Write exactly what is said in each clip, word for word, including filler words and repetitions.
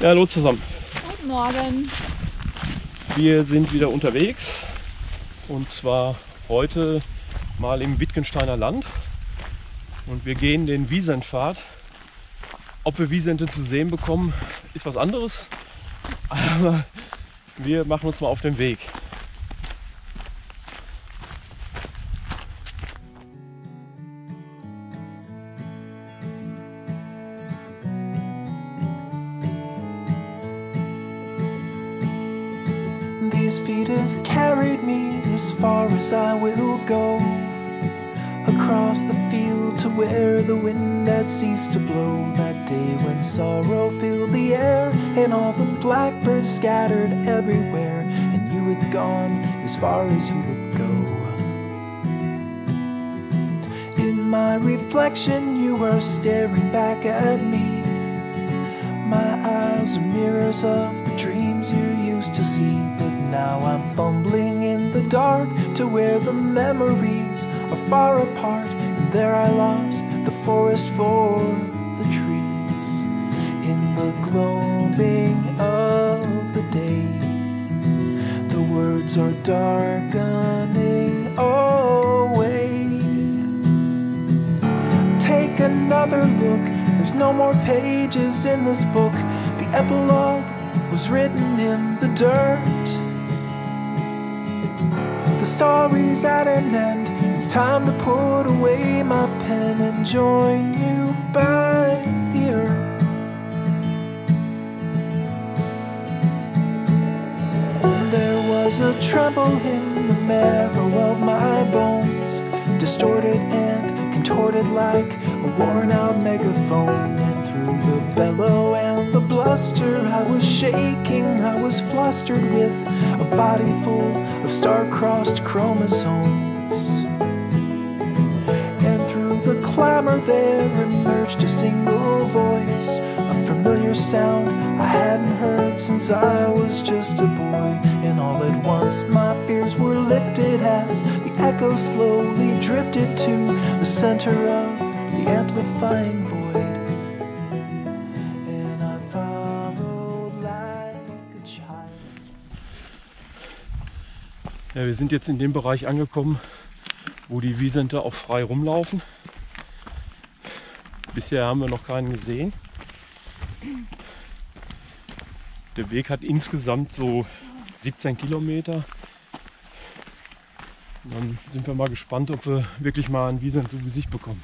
Ja, hallo zusammen. Guten Morgen. Wir sind wieder unterwegs und zwar heute mal im Wittgensteiner Land und wir gehen den Wiesentpfad. Ob wir Wiesente zu sehen bekommen, ist was anderes, aber wir machen uns mal auf den Weg. These feet have carried me as far as I will go, across the field to where the wind had ceased to blow. That day when sorrow filled the air and all the blackbirds scattered everywhere, and you had gone as far as you would go. In my reflection you were staring back at me. My eyes are mirrors of the dreams you used to see, but now I'm fumbling in the dark to where the memories are far apart, and there I lost the forest for the trees. In the gloaming of the day, the words are darkening away. Take another look, there's no more pages in this book. The epilogue was written in the dirt. The story's at an end, it's time to put away my pen and join you by the earth. There was a tremble in the marrow of my bones, distorted and contorted like a worn out megaphone. And through the bellow and the bluster I was shaking, I was flustered with a body full of star-crossed chromosomes. And through the clamor there emerged a single voice, a familiar sound I hadn't heard since I was just a boy. And all at once my fears were lifted as the echo slowly drifted to the center of the amplifying void. And I followed like a child. Ja, wir sind jetzt in dem Bereich angekommen, wo die Wiesente auch frei rumlaufen. Bisher haben wir noch keinen gesehen. Der Weg hat insgesamt so siebzehn Kilometer. Und dann sind wir mal gespannt, ob wir wirklich mal einen Wiesent zu Gesicht bekommen.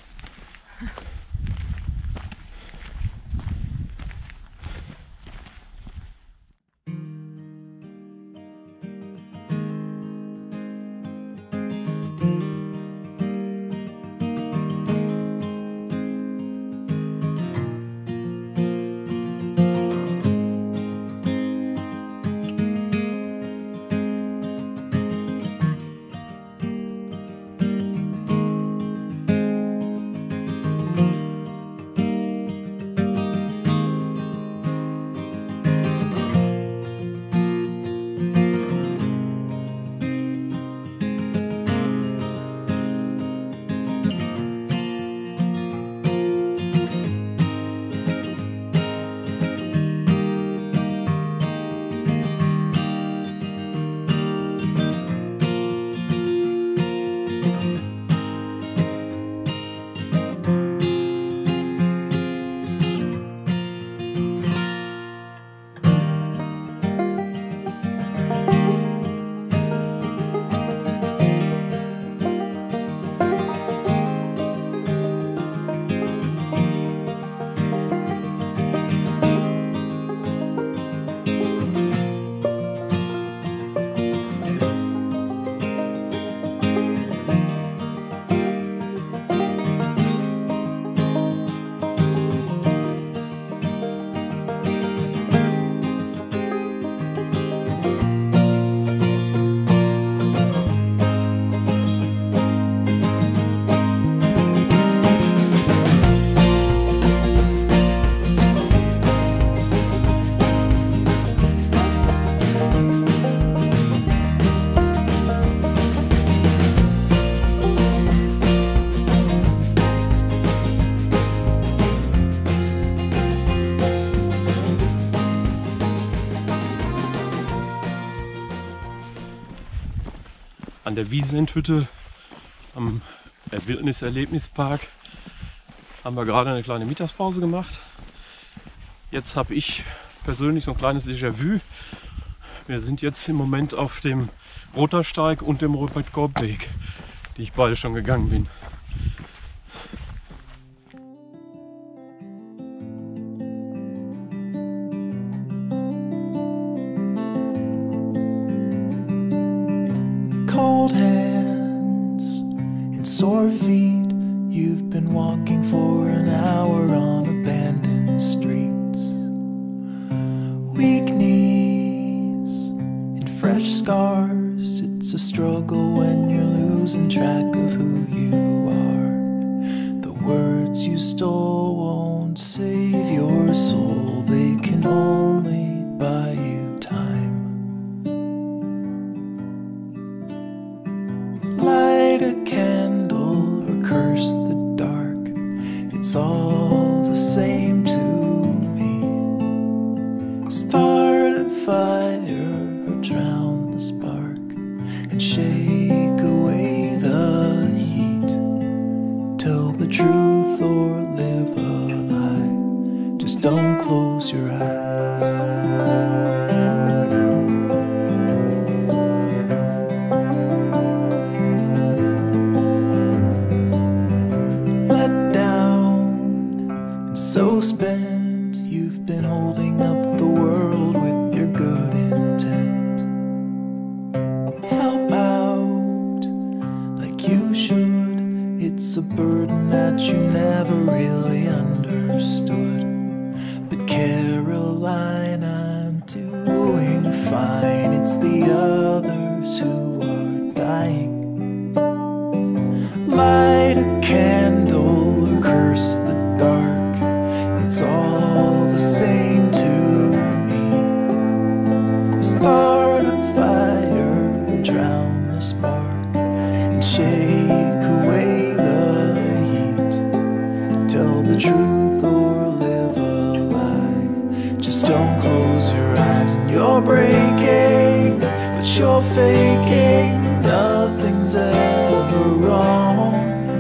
an der Wiesent-Hütte am Wildnis-Erlebnispark haben wir gerade eine kleine Mittagspause gemacht. Jetzt habe ich persönlich so ein kleines Déjà-vu. Wir sind jetzt im Moment auf dem Rottersteig und dem Robert-Korb-Weg, die ich beide schon gegangen bin. Cold hands and sore feet, you've been walking for an hour on abandoned streets. Weak knees and fresh scars, it's a struggle when you're losing track of who you are. The words you stole won't save your soul, they can only buy you time. Light a candle or curse the dark, it's all the same to me. Start a fire or drown the spark and shake away the heat. Tell the truth or live a lie, just don't close your eyes. So spent, you've been holding up the world with your good intent. Help out like you should, it's a burden that you never really understood. But Caroline, I'm doing fine, it's the others who are dying. Light a candle or curse the dark, it's all the same to me. Start a fire or drown the spark and shake away the heat. Tell the truth or live a lie, just don't close your eyes. And you're breaking, but you're faking, nothing's ever wrong.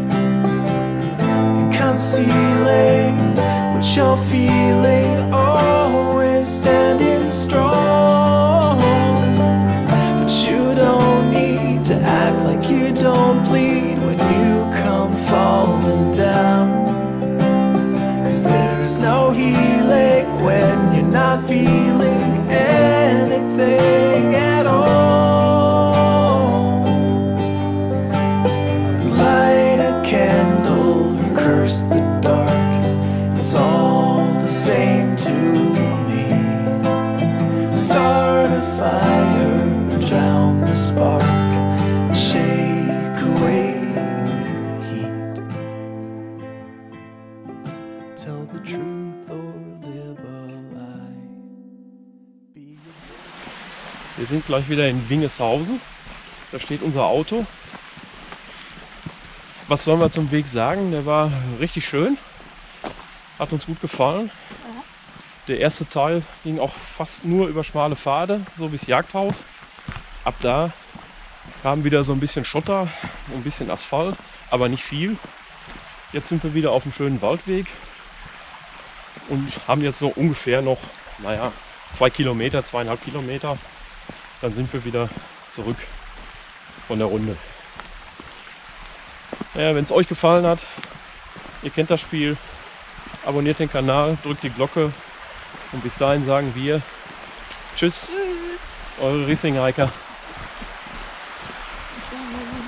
And concealing what you're feeling, always standing strong. But you don't need to act like you don't bleed when you come falling down. Cause there's no healing when you're not feeling anything at all. Light a candle or curse the dark, it's all the same to me. Start a fire or drown the spark and shake away the heat. Tell the truth or live a lie. Be Wir sind gleich wieder in Wingeshausen. Da steht unser Auto. Was sollen wir zum Weg sagen? Der war richtig schön. Hat uns gut gefallen. Der erste Teil ging auch fast nur über schmale Pfade, so bis Jagdhaus. Ab da kam wieder so ein bisschen Schotter, ein bisschen Asphalt, aber nicht viel. Jetzt sind wir wieder auf einem schönen Waldweg und haben jetzt so ungefähr noch, naja, zwei Kilometer, zweieinhalb Kilometer. Dann sind wir wieder zurück von der Runde. Naja, wenn es euch gefallen hat, ihr kennt das Spiel, abonniert den Kanal, drückt die Glocke und bis dahin sagen wir Tschüss, Tschüss. Eure Riesling-Hiker.